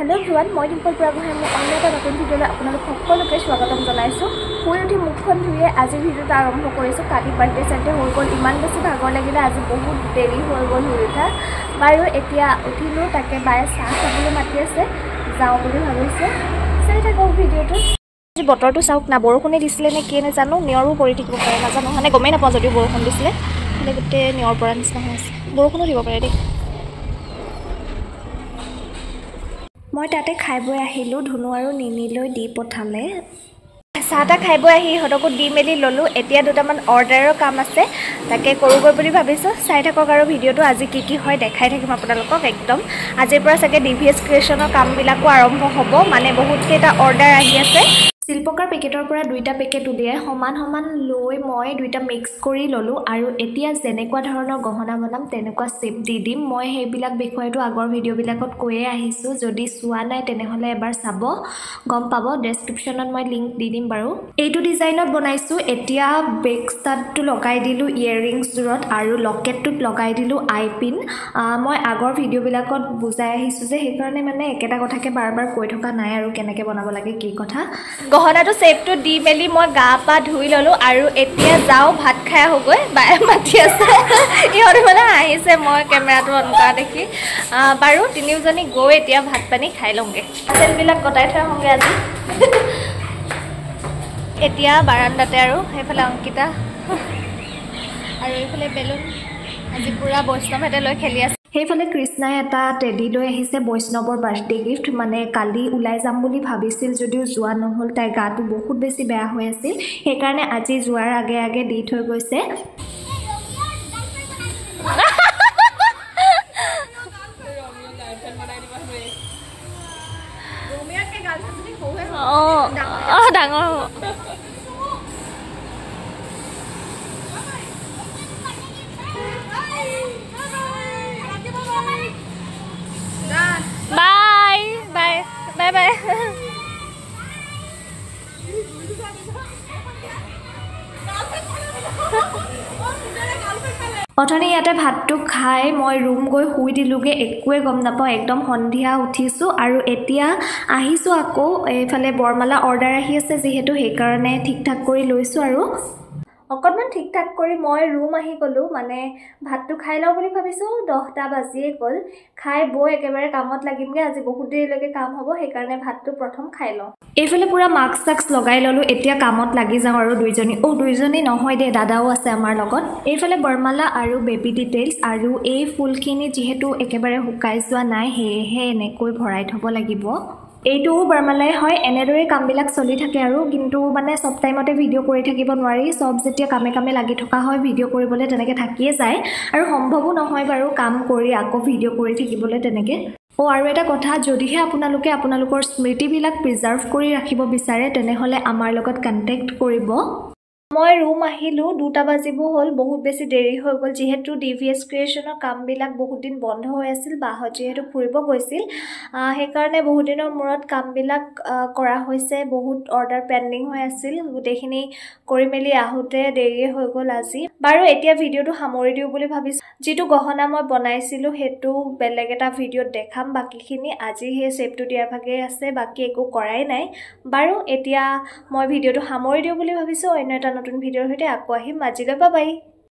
Hello everyone मैं डिम्पल बुरागोहाई मैं अन्य এটা নতুন ভিডিওলৈ আপোনালোক সকলোকে স্বাগতম জনাইছো শুই উঠি মুখখন ধুইয়ে আজি ভিডিওটো আৰম্ভ কৰিছো কালি বাৰ্থডে সানডে হৈ গ'ল ইমান বেছি ভাগৰ লাগিলে আজি বহুত দেৰি হৈ গ'ল শুই উঠা বাৰু এতিয়া উঠিলো তাকে বায়ে চাহ খাবলৈ মাতি আছে যাও বুলি ভাবিছো চাই থাকো ভিডিওটো আজি বতৰটো চাওক না বৰষুণে দিছিলে নে কি নেজানো নিয়ৰো পৰি থাকিব পাৰে নাজানো মানে গমেই নাপাওঁ যদি বৰষুণ দিছিলে মানে গোটে নিয়ৰ পৰা নিচিনা হৈ আছে বৰষুণো দিব পাৰে দেই মই তাতে খাই বৈ আহিলো ধুনু আৰু নিনিলৈ দি পঠালে সাটা খাই বৈ আহি হতকো দি মেলি ললো এতিয়া দুটামান অৰ্ডাৰৰ কাম আছে তাকে কৰোগৈ বুলি ভাবিছো চাই থাকক আৰু ভিডিওটো আজি কি হয় দেখাই থাকিম আপোনালোকক একদম আজিৰ পৰা সকে ডিভিএছ ক্ৰিয়েচনৰ কাম বিলাকো আৰম্ভ হ'ব মানে বহুত কেইটা অৰ্ডাৰ আহি আছে শিল্পকাৰ পেকেটৰ পৰা দুইটা পেকেট উলিয়াই সমান সমান লৈ মই দুইটা মিক্স কৰি ললো আৰু এতিয়া যেনেকুৱা ধৰণৰ গহনা বনাম তেনেকুৱা শেপ দি দিম মই হেইবিলাক দেখুৱাইটো আগৰ ভিডিও বিলাকত কৈয়ে আহিছো যদি চোৱা নাই তেনেহলে এবাৰ চাব গম পাব ডেসক্ৰিপচনত মই লিংক দি দিম বাৰু এইটো ডিজাইনত বনাইছো এতিয়া বেক ষ্টাডটো লগাই দিলো ইয়াৰিংছ জুৰত আৰু লকেটটোত লগাই দিলো আই পিন মই আগৰ ভিডিও বিলাকত বুজাই আহিছো যে হেইকাৰণে মানে একেটা কথাকে বাৰবাৰ কৈ থকা নাই আৰু কেনেকে বনাব লাগে কি কথা গহনাটো শেপটো দি মেলি মই গা পা ধুই ললো আৰু এতিয়া যাও ভাত খাই হগৈ বায়ে মাতি আছে ইহতে মানে আহিছে মই কেমেৰাটো অন কৰা দেখি বাৰু তিনিজনী গৈ এতিয়া ভাত পানী খাই লওঁগে আছেলবিলাক গটাই থৈ হওঁগে আজি এতিয়া বাৰান্দাতে আৰু হেফালে অংকিতা আৰু এইফালে বেলুন আজি পুৰা বৈষ্ণৱহেতে লৈ খেলি আছে হেইফালে কৃষ্ণাই এটা টেডি লৈ আহিছে বৈষ্ণৱৰ বাৰ্থডে গিফট মানে কালি উলাই যাম বুলি ভাবিছিল যদিও যোৱা নহল তাই গাটো বহুত বেছি বেয়া হৈ আছিল হেকাৰণে আজি যোৱাৰ আগে আগে দি থৈ গৈছে ডাঙৰ Bye bye. অথনি ইয়াতে ভাতটো খাই মই ৰুম গৈ শুই দিলুগে একোৱে গম নাপাওঁ একদম সন্ধিয়া উঠিছো আৰু এতিয়া আহিছো আকৌ এইফালে বৰমালা অৰ্ডাৰ আহি আছে যেহেতু হেইকাৰণে ঠিক ঠাক কৰি লৈছো আৰু অকণমান ঠিক ঠাক কৰি মই ৰুম আহি গলো মানে ভাতটো খাই লওঁ বুলি ভাবিছো 10টা বাজিয়ে গল খাই বৈ একেবাৰে কামত লাগিমগে আজি বহুত দেৰিলৈকে কাম হ'ব হেইকাৰণে ভাতটো প্ৰথম খাই লওঁ এইফালে পুৰা মাস্ক সাক্স লগাই ললো এতিয়া কামত লাগি যাওঁ আৰু দুইজনী নহয় দে দাদাও আছে আমাৰ লগত এইফালে বৰমালা আৰু বেবি ডিটেইলছ আৰু এই ফুলখিনি যেহেতু একেবাৰে হুকাই যোৱা নাই হেহে এনেকৈ ভৰাই থব লাগিব এইটো বৰমালাই হয় এনেদৰে কামবিলাক চলি থাকে আৰু কিন্তু মানে সব টাইমতে ভিডিও কৰি থাকিব নোৱাৰি সব যেতিয়া কামে লাগি থকা হয় ভিডিও কৰিবলৈ তেনেকে থাকিয়ে যায় আৰু সম্ভৱো নহয় বাৰু কাম কৰি আকৌ ভিডিও কৰি থাকিবলৈ তেনেকে আৰু এটা কথা যদিহে আপোনালোকৰ স্মৃতিবিলাক প্ৰিজাৰ্ভ কৰি ৰাখিব বিচাৰে তেনেহলে আমাৰ লগত কন্টেক্ট কৰিব মই ৰুম আহিলো 2টা বাজিব হ'ল বহুত বেছি দেৰি হৈ গ'ল যেহেতু ডিভিএছ ক্ৰিয়েচনৰ কামবিলাক বহুত দিন বন্ধ হৈ আছিল বাহত যেহেতু ফুৰিব গৈছিল হেকাৰণে বহুত দিনৰ মূৰত কামবিলাক কৰা হৈছে বহুত অৰ্ডাৰ পেন্ডিং হৈ আছিল গুটেখিনি কৰি মেলি আহোতে দেৰি হৈ গ'ল আজি বাৰু এতিয়া ভিডিওটো সামৰি দিও বুলি ভাবিছো যেটো গহনা মই বনাইছিলো হেতু বেলেগ এটা ভিডিওত দেখাম বাকিখিনি আজি হে শেপটো দিয়াৰ ভাগে আছে বাকি একো কৰাই নাই বাৰু এতিয়া মই ভিডিওটো সামৰি দিও বুলি ভাবিছো অন্য এটা নতুন ভিডিওৰ সৈতে আকৌ আহিম আজিলৈ বাই বাই